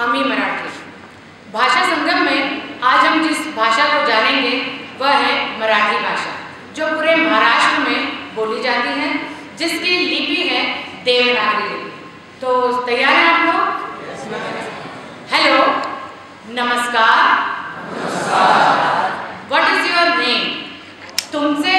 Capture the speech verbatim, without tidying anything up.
हामी मराठी। भाषा संगम में आज हम जिस भाषा को जानेंगे वह है मराठी भाषा, जो पूरे महाराष्ट्र में बोली जाती है, जिसकी लिपि है देवनागरी लिपि। तो तैयार हैं आप लोग? हेलो, नमस्कार। What is your name? तुमसे